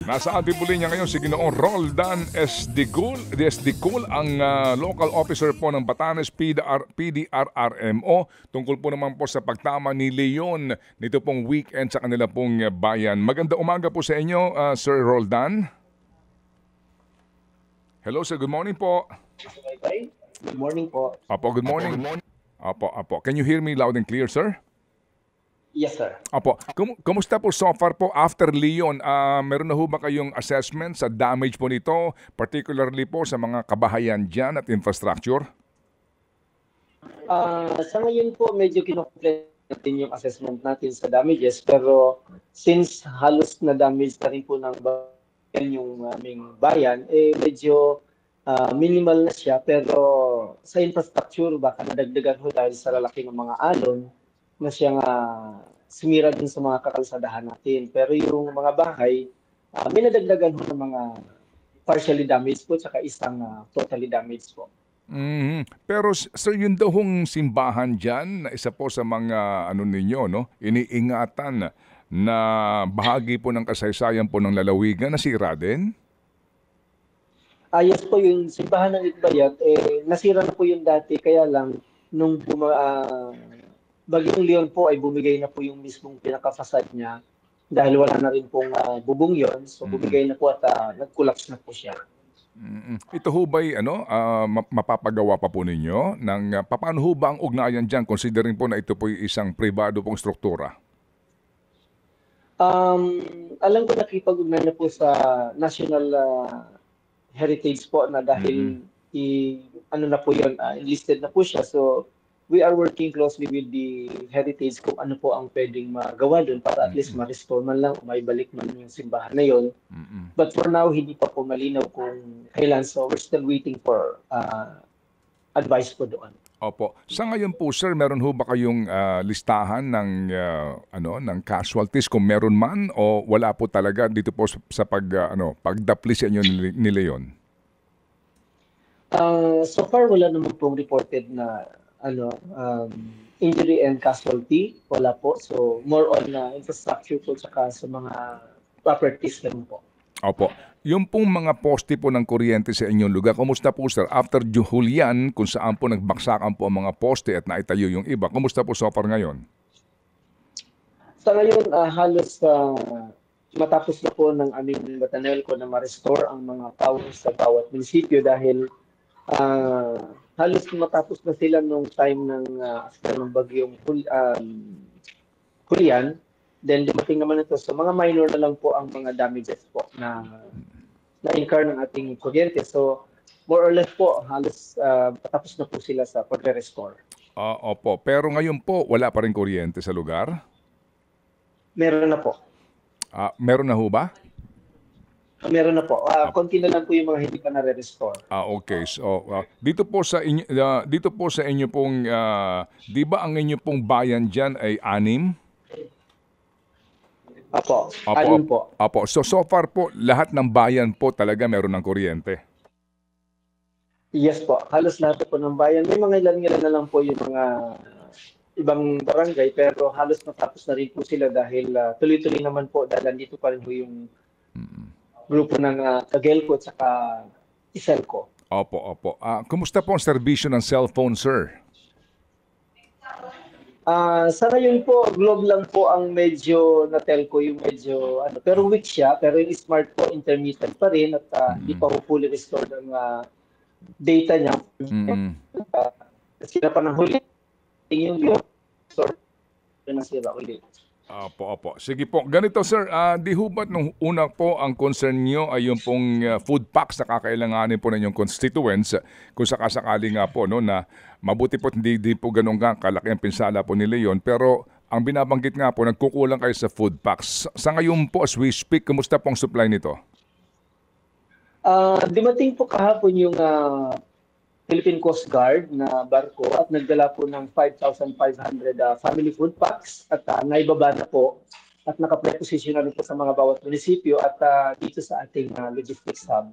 Nasa ating po linya ngayon si Ginoong Roldan SD. Cool, ang local officer po ng Batanes PDRRMO tungkol po naman po sa pagtama ni Leon nito pong weekend sa kanila pong bayan. Maganda umaga po sa inyo, Sir Roldan. Hello sir, good morning po. Good morning po. Apo, good morning. Apo. Can you hear me loud and clear, sir? Yes, sir. Apo, kumusta po so far po after Leon? Meron na ho ba kayong assessment sa damage po nito, particularly po sa mga kabahayan dyan at infrastructure? Sa ngayon po, medyo kinukumpleto natin yung assessment natin sa damages, pero since halos na damage na rin po ng bayan yung aming bayan, medyo minimal na siya, pero sa infrastructure, baka nadagdagan ho dahil sa lalaki ng mga alon na siyang sumira din sa mga kakalsadahan natin. Pero yung mga bahay, may nadagdagan ho ng mga partially damaged po tsaka isang totally damaged po. Pero sir, yun daw hong simbahan dyan na isa po sa mga ninyo, no? Iniingatan na bahagi po ng kasaysayan po ng lalawigan na nasira din? Yes po, yung simbahan ng Itbayat, nasira na po yung dati, kaya lang nung Bagyong Leon po ay bumigay na po yung mismong pinaka-facade niya dahil wala na rin pong bubong yon. So bumigay na po at nag-collapse na po siya. Ito ho ba'y mapapagawa pa po ninyo? Paano ho ba ang ugnayan dyan considering po na ito po yung isang pribado pong struktura? Alam ko nakipag-ugnay na po sa National Heritage po na dahil na po yun, enlisted na po siya. So we are working closely with the heritage kung ano po ang pwedeng magawa doon para at least ma-restore man lang o maibalik man yung simbahan na yun. But for now, hindi pa po malinaw kung kailan. So we're still waiting for advice po doon. Opo. Sa ngayon po, sir, meron ho ba kayong listahan ng casualties kung meron man o wala po talaga dito po sa pagdapli sa inyo ni Leon? So far, wala naman pong reported na injury and casualty, wala po. So, more on infrastructure po saka sa mga properties lang po. Opo. Yung pong mga poste po ng kuryente sa inyong lugar, kumusta po sir? After Julian, kung saan po nagbaksakan po ang mga poste at naitayo yung iba, kumusta po so far ngayon? Sa ngayon, halos matapos na po ng aming Batanelco na ma-restore ang mga power sa bawat munisipyo dahil halos matapos na sila nung time after ng bagyong Julian, then dumating naman ito. So mga minor na lang po ang mga damages po na-incur ng ating kuryente. So more or less po, halos patapos na po sila sa pagre-restore. Opo, pero ngayon po wala pa rin kuryente sa lugar? Meron na po. Meron na ho ba? Meron na po. Konti na lang po yung mga hindi pa na-restore. Okay. So, dito po sa inyo pong, di ba ang inyo pong bayan diyan ay 6? Apo. 6 po. Apo. So far po, lahat ng bayan po talaga meron ng kuryente? Yes po. Halos lahat po ng bayan. May mga ilan na lang po yung mga ibang barangay, pero halos natapos na rin po sila dahil tuloy-tuloy naman po dahil dito pa rin po yung grupo ng Kagelco at saka Iselco. Opo. Kumusta po ang serbisyo ng cellphone, sir? Sa ngayon po, Globe lang po ang medyo na telco, yung medyo, pero weak siya, pero yung smart po, intermittent pa rin at hindi pa po fully restored ang data niya. Sila pa ng huli, yung restore na sila ulit. Opo. Sige po. Ganito sir, di ho ba't nung una po ang concern nyo ay yung pong food packs na kakailanganin po ng inyong constituents kung sakasakali nga po na mabuti po hindi po ganun kalaki ang pinsala po nila yon, pero ang binabanggit nga po nagkukulang kayo sa food packs. Sa ngayon po as we speak, kumusta pong supply nito? Dumating po kahapon yung Philippine Coast Guard na barko at nagdala po ng 5,500 family food packs at naibaba na po at naka-preposition na rin po sa mga bawat munisipyo at dito sa ating logistics hub.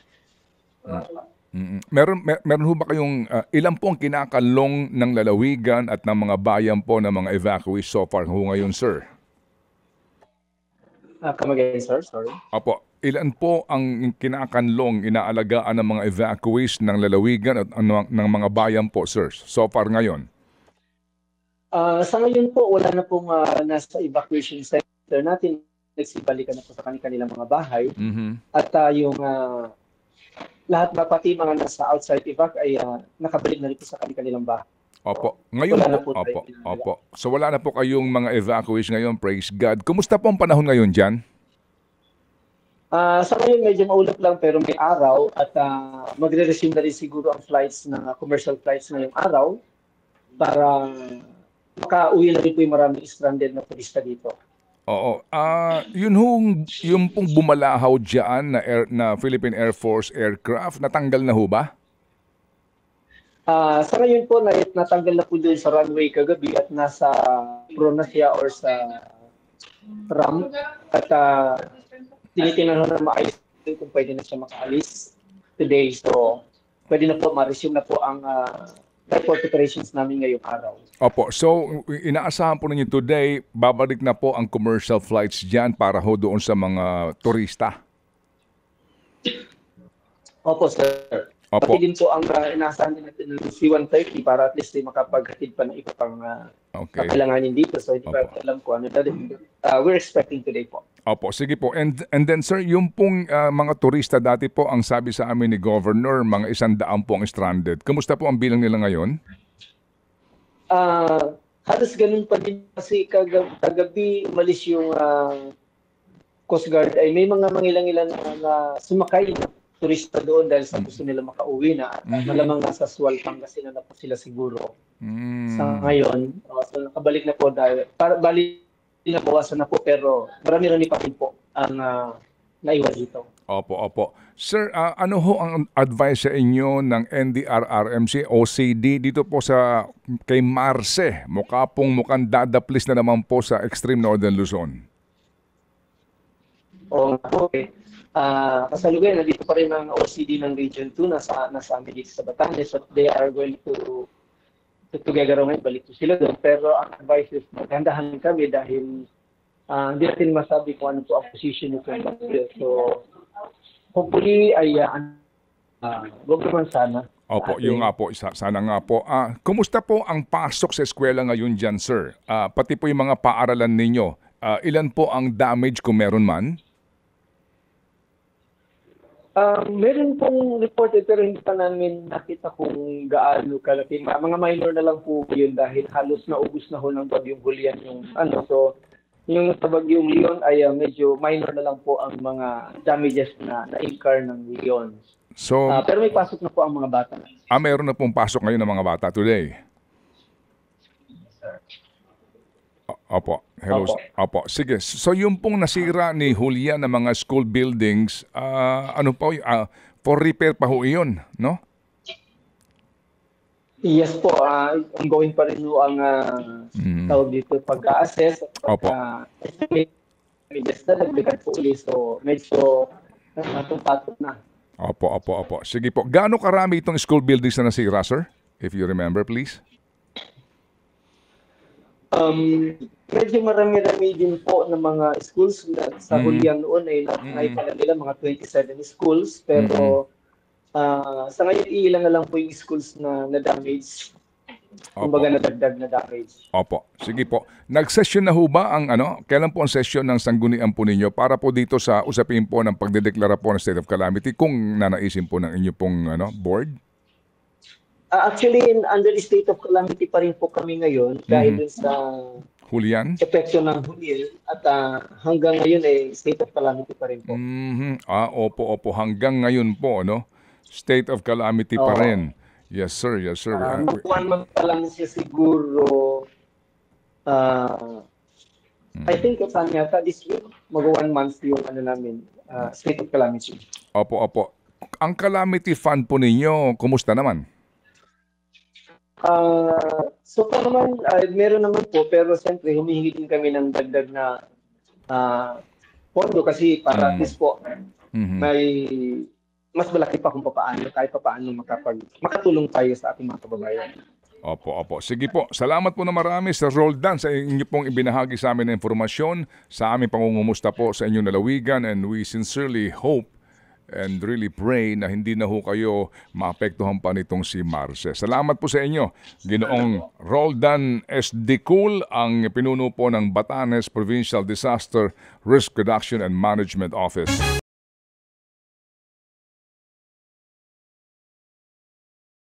Meron ho ba kayong ilan po ang kinakalong ng lalawigan at ng mga bayan po ng mga evacuees so far ho ngayon, sir? Come again, sir. Sorry. Opo. ilan po ang kinakanlong, inaalagaan ng mga evacuees ng lalawigan at ng mga bayan po, sir, so far ngayon? Sa ngayon po, wala na pong nasa evacuation center natin. Nagsibalikan na po sa kanilang mga bahay. At yung lahat ba pati mga nasa outside evac ay nakabalik na rin po sa kanilang bahay. Opo. Ngayon Wala na po, po opo, tayo. opo. So wala na po kayong mga evacuees ngayon, praise God. Kumusta po ang panahon ngayon dyan? Sa ngayon medyo maulap lang pero may araw at magre-resume na rin siguro ang flights na commercial flights ngayong araw para makauwi na rin po yung maraming stranded na turista dito. Oo. Yung pong bumalahaw dyan na Philippine Air Force aircraft, natanggal na ho ba? Sa ngayon po, natanggal na po doon sa runway kagabi at nasa prone na siya or sa ramp at tinitingnan na maayos kung pwede na siya makaalis today. So, pwede na po ma-resume na po ang airport operations namin ngayong araw. Opo. So, inaasahan po ninyo today, babalik na po ang commercial flights dyan para ho doon sa mga turista? Opo, sir. Opo. Pati din po ang inaasahan din natin ng C-130 para at least ay makapaghatid pa ng iba pang kailanganin dito. So, hindi pa alam ko ano. We're expecting today po. Opo, sige po. And then sir, yung pong mga turista dati po, ang sabi sa amin ni Governor, mga 100 po ang stranded. Kumusta po ang bilang nila ngayon? Halos ganun pa din kasi kagabi umalis yung Coast Guard ay may mga mangilang-ilan na sumakay na turista doon dahil sa gusto nila makauwi na at malamang nasa Sual, Pangasinan na po sila siguro. Sa ngayon, so nakabalik na po dahil bali nabawasan na po pero marami-rami pa rin po ang naiwan dito. Opo, opo. Sir, ano ho ang advice sa inyo ng NDRRMC OCD dito po sa kay Marce? Mukhang dadaplis na naman po sa extreme northern Luzon. Okay. Kasalukuyan, nandito pa rin ang OCD ng Region 2 nasa amin dito sa Batanes. So they are going to together ngayon, balik to sila doon. Pero ang advice is maghandahan kami dahil hindi natin masabi kung ano po ang position nito. So hopefully ay wag naman sana. Opo, yung nga po, sana nga po. Kumusta po ang pasok sa eskwela ngayon dyan, sir? Pati po yung mga paaralan ninyo. Ilan po ang damage kung meron man? Meron pong reported pero hindi pa namin nakita kung gaano kalaki. Mga minor na lang po yun dahil halos naubos na ho ng bagyong Julian yung ano. So, yung sa bagyong Leon ay medyo minor na lang po ang mga damages na na-incur ng Leon. So, pero may pasok na po ang mga bata. Meron na pong pasok ngayon ng mga bata today? Opo. Hello. Opo. Sige. So yung pong nasira ni Julian na mga school buildings, ano po, for repair pa ho iyon, no? Yes po. Ongoing pa rin ho ang tawag dito pag-assess. Opo. Medyo na nagbigat po ulit. So medyo natong-patong na. Opo, opo, opo. Sige po. Gaano karami itong school buildings na nasira, sir? If you remember, please. Medyo marami-rami din po ng mga schools sa Julian noon ay naipala nila mga 27 schools pero sa ngayon ilan na lang po yung schools na damage. Kumbaga nadagdag na damage. Opo. Sige po. Nag-session na ho ba ang kailan po ang session ng sanggunian po ninyo para po dito sa usapin po ng pagdedeklara po ng state of calamity kung nanaisin po ng inyo pong board? Actually, under the state of calamity pa rin po kami ngayon dahil sa Julian? epekto ng Julian at hanggang ngayon ay state of calamity pa rin po. Opo. Hanggang ngayon po, state of calamity pa rin. Yes, sir. Yes, sir. 1 month pa lang siya siguro. I think saan yata this week, mag-1 month yung namin, state of calamity. Opo. Ang calamity fund po ninyo, kumusta naman? So pa naman, meron naman po, pero siyempre humihingi din kami ng dagdag na pondo kasi para at least po may mas malaki pa kung paano, kahit paano makatulong tayo sa ating mga kababayan. Opo, opo. Sige po. Salamat po na marami, Sir Roldan, sa inyo pong ibinahagi sa amin na informasyon, sa aming pangungumusta po sa inyong lalawigan, and we sincerely hope and really pray na hindi na ho kayo maapektuhan pa nitong si Marce. Salamat po sa inyo. Ginoong Roldan S. Dicul, ang pinuno po ng Batanes Provincial Disaster Risk Reduction and Management Office.